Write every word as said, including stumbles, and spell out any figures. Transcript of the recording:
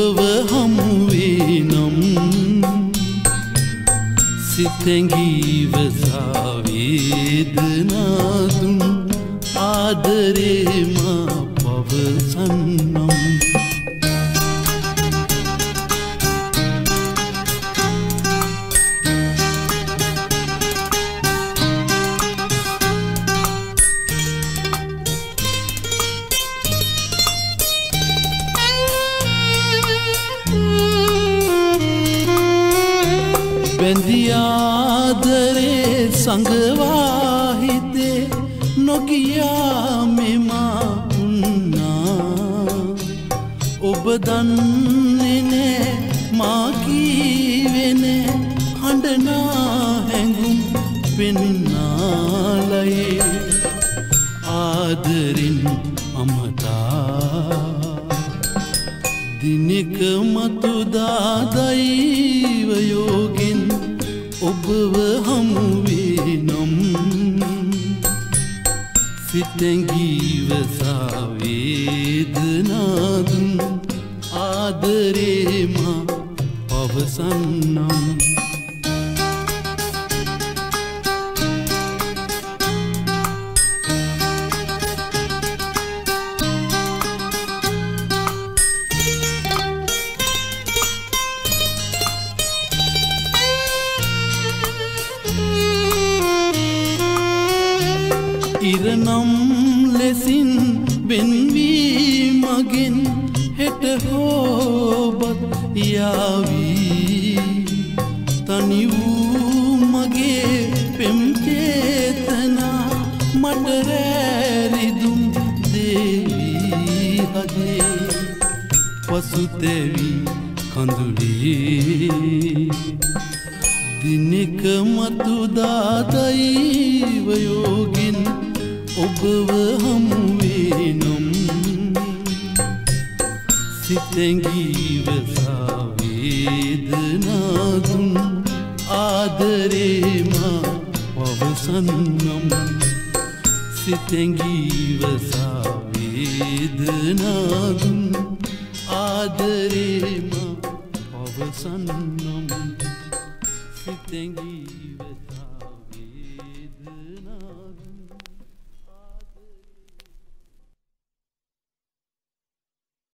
ඔබව හමුවේ නම් සිතැඟීව සාවේදනාදුන් ආදරේ මා පවසන්නම් බැඳියාදරේ සංගවා හිතේ නොගියා මෙමා උන්නා ඔබ දන්නේ නෑ මා කීවේ නෑ හඬනා හැඟුම් පෙන්නාලයේ ආදරින් අමතා දිනක මතුදා දෛව යෝගින් ඔබව හමුවේ නම් සිතැඟීව සාවේදනාදුන් ආදරේ මා පවසන්නම් ඉරනම් ලෙසින් වෙන්වී මගෙන් හෙට හෝබත් යාවී තනි වූ මගේ පෙම් චේතනා මට රැරිදුම් දේවී හදේ පසුතැවි කඳුලේ දිනක මතුදා දෛව යෝගින් ඔබව හමුවේ නම් සිතැඟීව සාවේදනාදුන් ආදරේ මා පවසන්නම් සිතැඟීව සාවේදනාදුන් ආදරේ මා පවසන්නම් සිතැඟීව